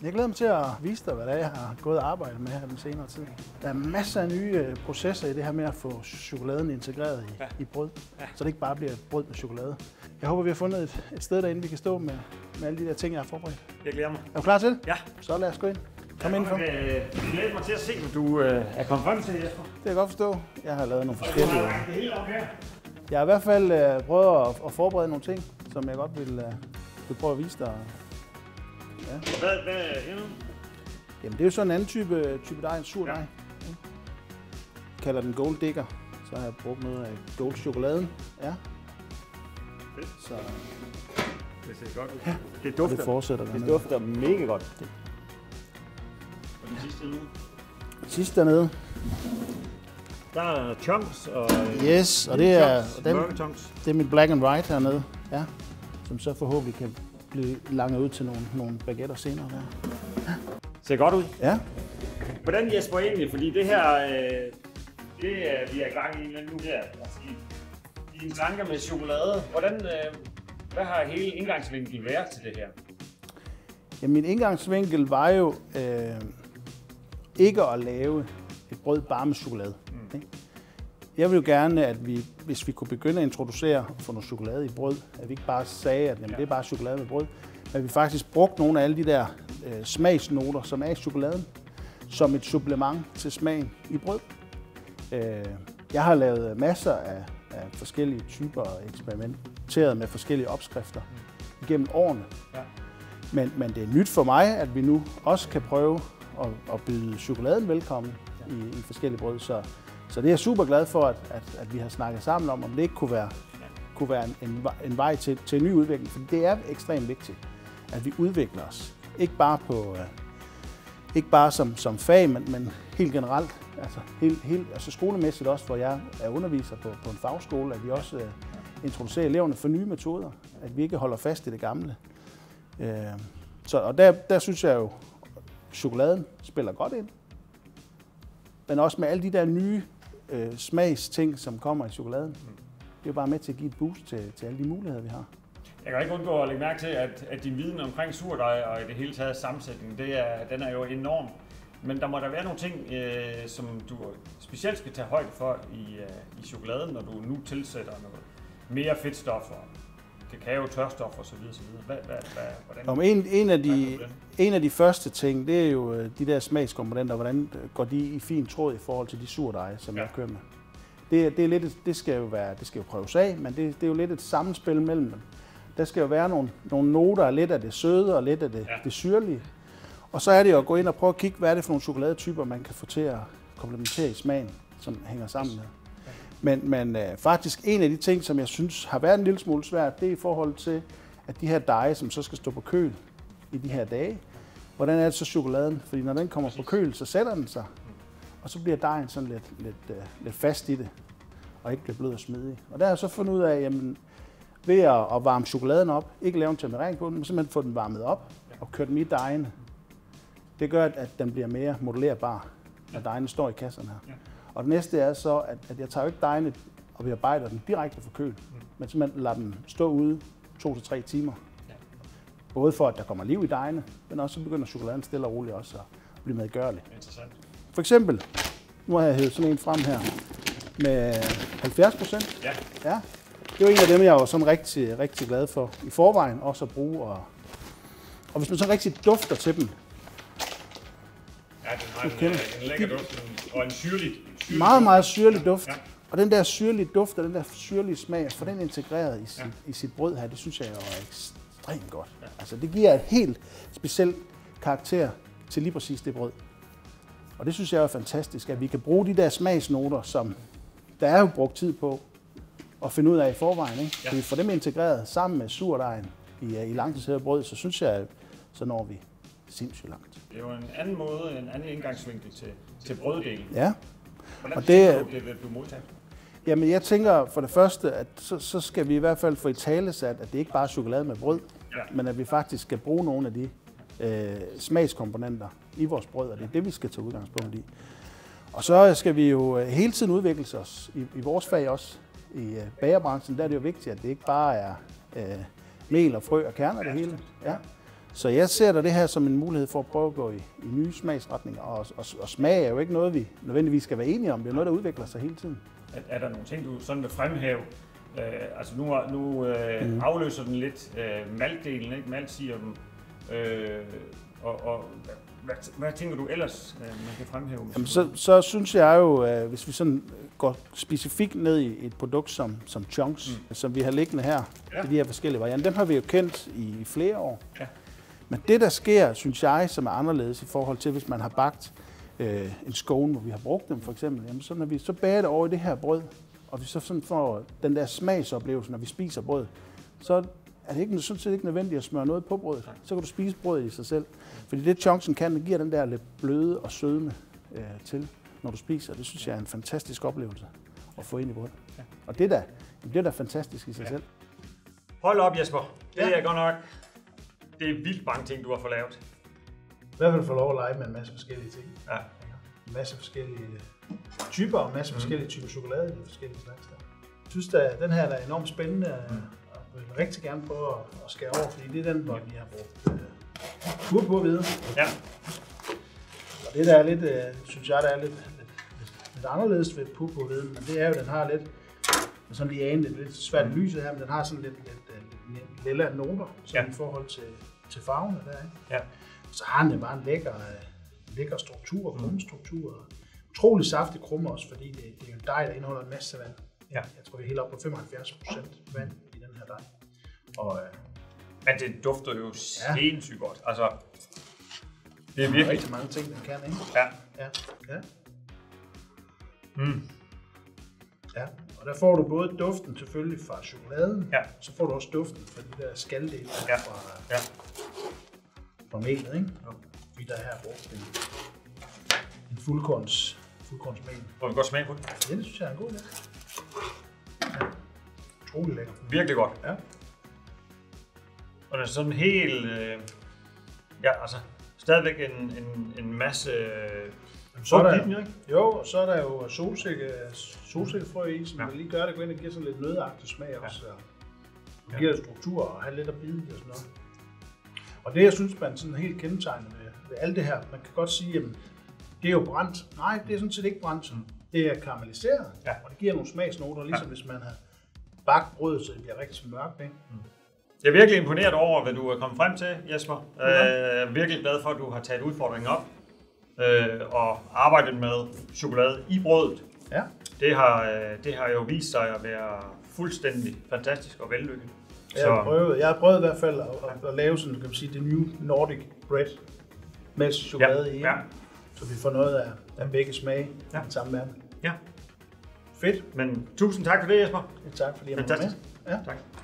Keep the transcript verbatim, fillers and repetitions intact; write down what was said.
Jeg glæder mig til at vise dig, hvad det er, jeg har gået og arbejdet med her den senere tid. Der er masser af nye processer i det her med at få chokoladen integreret i, ja. i brød, ja. Så det ikke bare bliver et brød med chokolade. Jeg håber, vi har fundet et, et sted derinde, vi kan stå med, med alle de der ting, jeg har forberedt. Jeg glæder mig. Er du klar til det? Ja. Så lad os gå ind. Kom ind for. Jeg glæder mig til at se, hvad du øh, er kommet frem til, Jesper. Det kan jeg godt forstå. Jeg har lavet nogle forskellige. Og du har lagt det hele op her. Jeg har i hvert fald øh, prøvet at, at forberede nogle ting, som jeg godt vil, øh, vil prøve at vise dig. Ja. Hvad, hvad er hende? Jamen det er jo sådan en anden type, type dej, en sur dej. Ja. Jeg kalder den Gold Digger. Så har jeg brugt noget af gold chokoladen. Ja. Fedt. Så det ser godt ud. Ja. Det dufter. Det fortsætter det dufter mega godt. Det. Og den sidste dernede? Den sidste dernede. Der er chunks og yes, og det er den, det er mit Black and White hernede. Ja. Som så forhåbentlig kan blive langet ud til nogle, nogle baguetter senere der. Ja. Ser godt ud. Ja. Hvordan, Jesper, egentlig? Fordi det her, øh, det er, vi er i gang i nu her. Altså, dine tanker med chokolade. Hvordan, øh, hvad har hele indgangsvinklen været til det her? Ja, min indgangsvinkel var jo øh, ikke at lave et brød bare med chokolade. Mm. Ikke? Jeg ville jo gerne, at vi, hvis vi kunne begynde at introducere og få noget chokolade i brød, at vi ikke bare sagde, at jamen, ja. det er bare chokolade med brød, men at vi faktisk brugte nogle af alle de der øh, smagsnoter, som er i chokoladen, som et supplement til smagen i brød. Øh, jeg har lavet masser af, af forskellige typer og eksperimenteret med forskellige opskrifter mm. igennem årene. Ja. Men, men det er nyt for mig, at vi nu også kan prøve at, at byde chokoladen velkommen ja. i, i forskellige brød. Så, så det er jeg super glad for, at, at, at vi har snakket sammen om, om det ikke kunne være, ja. kunne være en, en, en vej til, til en ny udvikling. For det er ekstremt vigtigt, at vi udvikler os. Ikke bare, på, uh, ikke bare som, som fag, men, men helt generelt. Altså, helt, helt, altså skolemæssigt også, hvor jeg er underviser på, på en fagskole, at vi også uh, introducerer eleverne for nye metoder. At vi ikke holder fast i det gamle. Uh, så, og der, der synes jeg jo, at chokoladen spiller godt ind. Men også med alle de der nye øh, smagsting, som kommer i chokoladen. Mm. Det er jo bare med til at give et boost til, til alle de muligheder, vi har. Jeg kan ikke undgå at lægge mærke til, at, at din viden omkring surdej og i det hele taget sammensætning, det er, den er jo enorm. Men der må der være nogle ting, øh, som du specielt skal tage højde for i, øh, i chokoladen, når du nu tilsætter noget mere fedtstoffer, kakao, tørstof og så videre, så videre. Hvad, hvad, hvad, hvordan, Om en, en, af de, en af de første ting, det er jo de der smagskomponenter, hvordan går de i fin tråd i forhold til de surdeje, som ja. jeg kører med. Det, det, er lidt, det, skal jo være, det skal jo prøves af, men det, det er jo lidt et sammenspil mellem dem. Der skal jo være nogle, nogle noter, lidt af det søde og lidt af det, ja. det syrlige. Og så er det jo at gå ind og prøve at kigge, hvad er det for nogle chokoladetyper, man kan få til at komplementere i smagen, som hænger sammen med. Men, men øh, faktisk en af de ting, som jeg synes har været en lille smule svært, det er i forhold til, at de her deje, som så skal stå på køl i de her dage, hvordan er det så chokoladen? Fordi når den kommer på køl, så sætter den sig, og så bliver dejen sådan lidt, lidt, øh, lidt fast i det, og ikke bliver blød og smidig. Og der har jeg så fundet ud af, jamen, ved at, at varme chokoladen op, ikke lave en temperering på den, men simpelthen få den varmet op og køre den i dejene. Det gør, at den bliver mere modellerbar, når dejene står i kasserne her. Og det næste er så, at, at jeg tager jo ikke dejene og bearbejder den direkte fra køl, mm. men simpelthen lader dem stå ude to til tre timer. Ja. Både for, at der kommer liv i dejene, men også så begynder chokoladen stille og roligt også at blive medgørlig. Interessant. For eksempel, nu har jeg hævet sådan en frem her med halvfjerds procent. Ja. Ja. Det er jo en af dem, jeg var sådan rigtig, rigtig glad for i forvejen også at bruge. Og, og hvis man så rigtig dufter til dem. Ja, den har en, en lækker duft og en syrlig. syrlig meget, meget syrlig duft. Ja. Og den der syrlige duft og den der syrlige smag, for den integreret i sit, ja. i sit brød her, det synes jeg er ekstremt godt. Ja. Altså, det giver et helt specielt karakter til lige præcis det brød. Og det synes jeg er fantastisk, at vi kan bruge de der smagsnoter, som der er jo brugt tid på at finde ud af i forvejen. Ikke? Ja. Så vi får dem integreret sammen med surdejen i, i langtidshævet brød, så synes jeg, så når vi sindssygt langt. Det er jo en anden måde, en anden indgangsvinkel til, til brøddelen. Ja. Hvordan og det, du, det vil blive modtaget? Jamen, jeg tænker for det første, at så, så skal vi i hvert fald få i talesat, at det ikke bare er chokolade med brød, ja. men at vi faktisk skal bruge nogle af de øh, smagskomponenter i vores brød, og det er det, vi skal tage udgangspunkt i. Og så skal vi jo hele tiden udvikle os i, i vores fag også. I øh, bagerbranchen, der er det jo vigtigt, at det ikke bare er øh, mel og frø og kerner det hele. Ja. Så jeg ser da det her som en mulighed for at prøve at gå i, i nye smagsretninger, og, og, og smag er jo ikke noget, vi nødvendigvis skal være enige om. Det er noget, der udvikler sig hele tiden. Er, er der nogle ting, du sådan vil fremhæve? Øh, altså nu, nu øh, mm. afløser den lidt øh, maltdelen, ikke? Maltsirupen. Øh, og, og hvad, hvad tænker du ellers, øh, man kan fremhæve? Jamen, så, så synes jeg jo, øh, hvis vi sådan går specifikt ned i et produkt som, som chunks, mm. som vi har liggende her, ja. De her forskellige varianter, dem har vi jo kendt i, i flere år. Ja. Men det, der sker, synes jeg, som er anderledes i forhold til, hvis man har bagt øh, en scone, hvor vi har brugt dem for eksempel, jamen, så når vi så bager det over i det her brød, og vi så sådan får den der smagsoplevelse, når vi spiser brød, så er det ikke, sådan set ikke nødvendigt at smøre noget på brødet. Så kan du spise brødet i sig selv. Fordi det chunksen kan, det giver den der lidt bløde og sødme øh, til, når du spiser. Det synes jeg er en fantastisk oplevelse at få ind i brød. Ja. Og det der, det er da fantastisk i sig ja. selv. Hold op, Jesper. Det ja. er godt nok. Det er vildt mange ting, du har fået lavet. I hvert fald få lov at lege med en masse forskellige ting. Ja. En masse forskellige typer og en masse mm. forskellige typer chokolade i forskellige slags. Jeg synes, at den her er enormt spændende. Mm. Jeg vil rigtig gerne prøve at skære over, fordi det er den, hvor vi har brugt pur på videre. Ja. Og det der er lidt, synes jeg, der er lidt, lidt, lidt, lidt anderledes ved pur på videre, men det er jo, den har lidt, sådan lige anet, lidt svært i lyset her, men den har sådan lidt, lidt, lidt lilla noter, sådan ja. i forhold til, til farverne der, ikke? Ja. Så har den bare en lækker, lækker struktur, krummestruktur. Utrolig saftig krumme også, fordi det, det er jo en dej, der indeholder en masse vand. Ja. Jeg tror, vi er helt oppe på femoghalvfjerds procent vand i den her dej. Og, øh, men det dufter jo ja. sindssygt godt. Altså, det er virkelig rigtig mange ting, den kan, ikke? Ja. Ja. Ja. Mm. Ja. Og der får du både duften selvfølgelig fra chokoladen, ja. så får du også duften fra de der skaldele ja. fra, ja. fra melet, ikke? Ja. Vi der her har brugt en, en fuldkorns, fuldkornsmel. Må vi godt smage på det? Ja, det synes jeg er en god idé. Ja. Utrolig lækker. Virkelig godt. Ja. Og det er sådan helt, øh, ja altså, stadigvæk en, en, en masse øh, så er der, ikke? Jo, og så er der jo solsikke, solsikkefrø i, som ja. vil lige gøre det, gå ind og giver sådan lidt nødagtig smag ja. også. Og giver det struktur og have lidt at bide og sådan noget. Og det, jeg synes, man sådan helt kendetegner ved, ved alt det her, man kan godt sige, at det er jo brændt. Nej, det er sådan set ikke brændt. Det er karamelliseret, ja. og det giver nogle smagsnoter, ligesom ja. hvis man har bagt brød, så det bliver rigtig mørkt. Ikke? Mm. Jeg er virkelig imponeret over, hvad du er kommet frem til, Jesper. Okay. Jeg er virkelig glad for, at du har taget udfordringen op øh, og arbejdet med chokolade i brødet. Ja. Det har, det har jo vist sig at være fuldstændig fantastisk og vellykket. Jeg har prøvet, jeg har prøvet i hvert fald at, at, at lave sådan, kan man sige, det new Nordic bread med chokolade ja. i, ja. så vi får noget af, af begge smage ja. i den samme verden. Ja. Fedt. Men tusind tak for det, Jesper. Ja, tak fordi jeg måtte være med. Ja. Tak.